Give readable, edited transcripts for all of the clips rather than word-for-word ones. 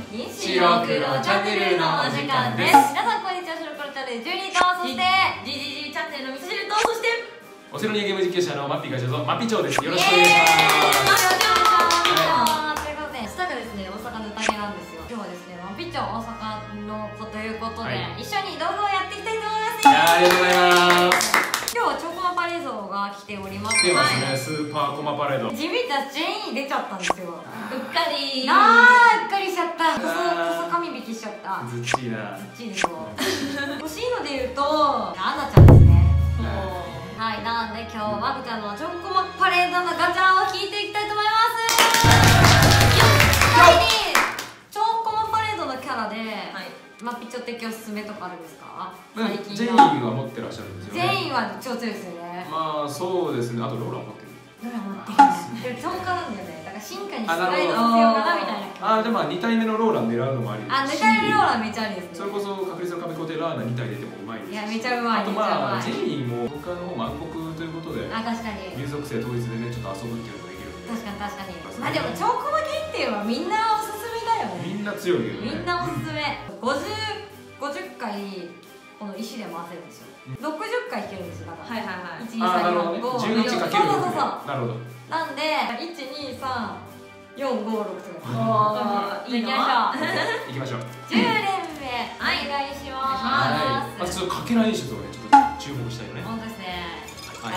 白黒チャンネルのお時間です。皆さんこんにちは、白黒チャンネル12と、そして GGG チャンネルの味噌汁と、そしてオセロニアゲーム実況者のマッピー会長とマッピー長です。よろしくお願いします。 ということで、明日がですね、大阪の宴なんですよ。今日はですね、マッピー長大阪の子ということで、一緒に動画をやっていきたいと思います。 ありがとうございます。 今日はチョコマパレードが来ております。 来てますね、スーパーコマパレード。 地味たち全員出ちゃったんですよ。 うっかりうっかりしちゃった。こそ神引きしちゃった。 ずっちいな。 ずっちいでしょ。欲しいので言うと、アンナちゃんですね。はい、なんで今日はみたいなチョコマパレードのガチャを引いていきたいと思います。ちなみにチョコマパレードのキャラで、マッピチョ的おすすめとかあるんですか？ 全員は持ってらっしゃるんですよね。 全員は超強いですよね。 まあそうですね。あとローラ持ってる。 ローラ持ってる。でも超過なんだよね。だから進化にスライドさせようかなみたいな。 でも2体目のローラ狙うのもありですし。 2体目のローラめっちゃありですね。 それこそ確率の壁コテラーナ2体出てもうまいですし。 いやめちゃうまい。 あとまあジェニーも他の方も暗黒ということで。 確かに。 竜属性統一でねちょっと遊ぶっていうのができるんで。 確かに。まあでもチョコマ限定はみんなおすすめだよね。 みんな強いけどね。 みんなおすすめ。50回この石で回せるんですよ。60回引けるんですよ。だから。1、2、3、4、5、6。 11かける6。なるほど。 なんで1、2、3、4、5、6とか。 おー、いいな。 行きましょう。 10連目お願いします。 ちょっとかけない演出をねちょっと注目したいよね。 本当ですね。これ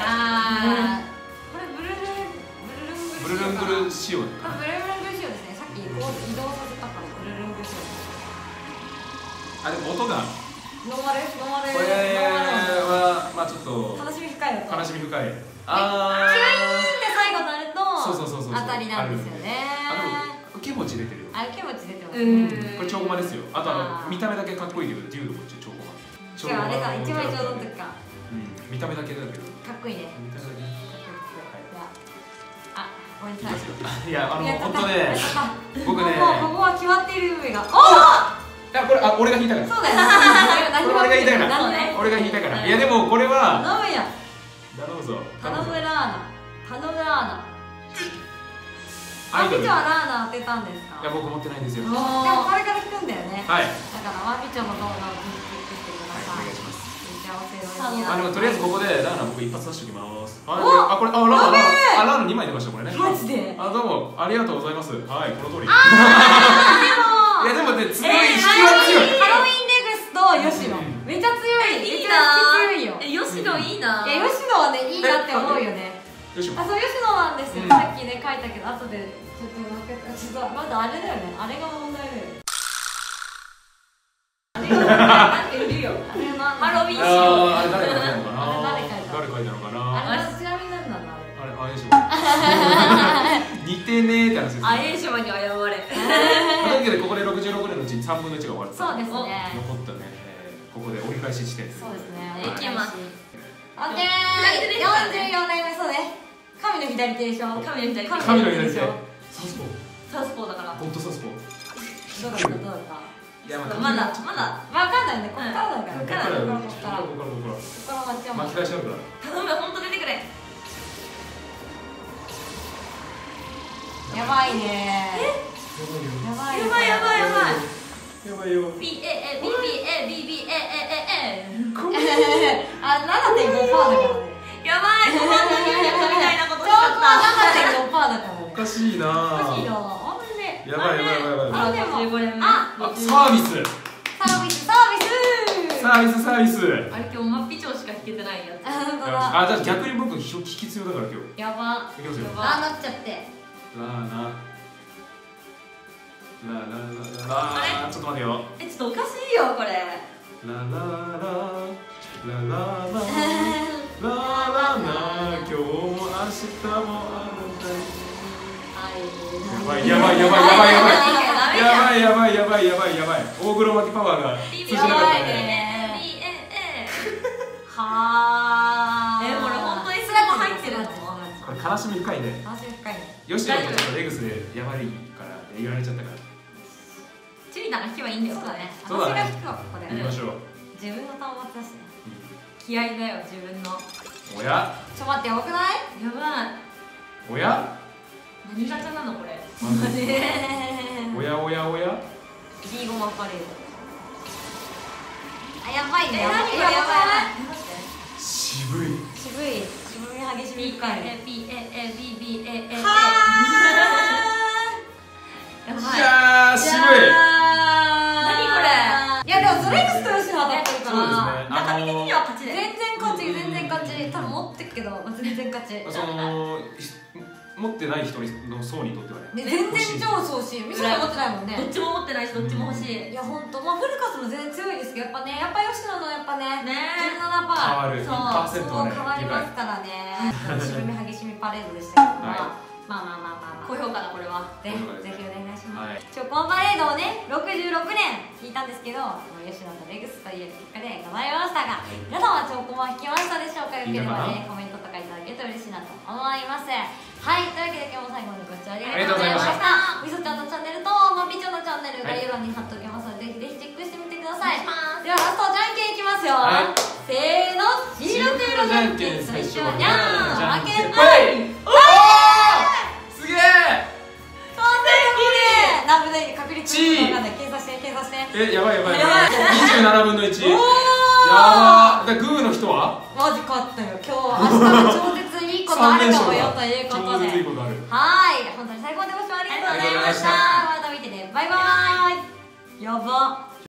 ブルルングル仕様。ブルルングル仕様ですね。さっきこう移動させたからブルルングル仕様。 でも音がノーマルこれはまあちょっと悲しみ深いのと悲しみ深い。 キュイーンって最後なるとそう当たりなんですよね。 受け持ち出てるよ。 受け持ち出てますね。 これ超コマですよ。あと見た目だけかっこいいけどデュードこっち超コマ。 今日あれだ一枚ちょうどの時か。 見た目だけだけどかっこいいね。 見た目だけごめんなさい。 いや本当ね僕ねここは決まっている上がいやこれ俺が引いたから。 そうだよ。 俺が引いたから。俺が引いたから。いやでもこれは頼むや。 頼むぞ。 頼むラーナ。頼むラーナ。 アイドル。 マピチョはラーナ当てたんですか？ いや僕持ってないんですよ。 でもこれから引くんだよね。 はい。 だからマピチョの動画を聞いてってください。 お願いします。 でもとりあえずここでラーナ僕一発出しておきます。これラーナ2枚出ましたこれね。 マジで？ どうもありがとうございます。はいこの通り。いやでもね強い引きは強い。 ハロウィンレグスと吉野めっちゃ強い。 いいな。 強いよ。 吉野いいな。 吉野はねいいなって思うよね。 吉野。 そう吉野なんですよ。さっきね書いたけど後でちょっとまだあれだよね。あれが問題だよね。 なんかいるよ。ハロウィン仕様。 あれ誰書いたのかな。 誰書いたのかな。あれちなみに何なんだあれ。 あれ似てねーって話です。 あえしまに謝れ。 というわけでここで66年のうち3分の1が終わった。 そうですね。 残ったねここで折り返し地点。 そうですね。 いきます。 オッケー。44年目そうね。神の左手でしょ。 神の左手。 神の左手。 サウスポーだから。 ホットサウスポー。 どうだったいやまだわかんないね。こっからだから。こっから巻き返しあるから。 頼む本当出てくれ。 やばいね。やばいよ。 B A A B B A B B A A A A。 7.5%だからね。 やばい。本当にみたいなことしちゃった。 7.5%だからね。 おかしいな。 おかしいよ。ほんで。 やばい。 あでもサービス。 あれ今日マッピチョしか弾けてないやつ。 じゃあ逆に僕引き強だから今日。 やば。 いきますよ。 なっちゃって。 ちょっと待てよ。 ちょっとおかしいよこれ。 今日も明日もあなたに。やばい。大黒摩季パワーが通じなかったね。 はあ。これ本当にそれも入ってるの？ これ悲しみ深いね。吉野とちょっとレグスでやばいから言われちゃったから。 チュリナが引けばいいんだよ。 そうだね。私が引くわここで。 行きましょう。 自分の端末だしね。 気合だよ自分の。 おや？ ちょ待ってやばくない？ やばい。 おや？ 何ガチャなのこれ。 おや？ ビーゴマパレード。あ、やばいね。 何これやばいやばい。 渋い。 渋い激しみ深い。 BABABBAA やばい。 いやー渋い。 何これ。 いやでもそれがストレスなかったから。 そうですね。 中身的には勝ちで。 全然勝ち全然勝ち。多分持ってるけど全然勝ち。 その持ってない人の層にとってはね。 全然超そうし、みそ持ってないもんね。 どっちも持ってないしどっちも欲しい。 いや本当、まあフルカスも全然強いですけど、やっぱ吉野のやっぱね、 ね 17% 変わる。 そう 1%はね。 変わりますからね。渋み激しみパレードでしたけど、まあ高評価だこれは。 ぜひお願いします。 はい。 チョコンパレードをね、66年聞いたんですけど、吉野とレグスという結果でございましたが、皆さんはチョコンは聞きましたでしょうか？よければね、コメントとかいただけると嬉しいなと思います。はい、というわけで今日も最後までご視聴ありがとうございました。みそちゃんのチャンネルとまぴちょのチャンネル概要欄に貼っておきますので、ぜひぜひチェックしてみてください。ではラストじゃんけんいきますよ。せーの、白黒じゃんけん、最初はにゃーん、負けない。 すげえ。 何分で確率わかんない。計算して。 やばい。27分の1。やば。グーの人は？ マジ勝ったよ。今日明日超絶いいことあるかもよということで。はい、本当に最高でご視聴ありがとうございました。また見てね。バイバーイ。やば。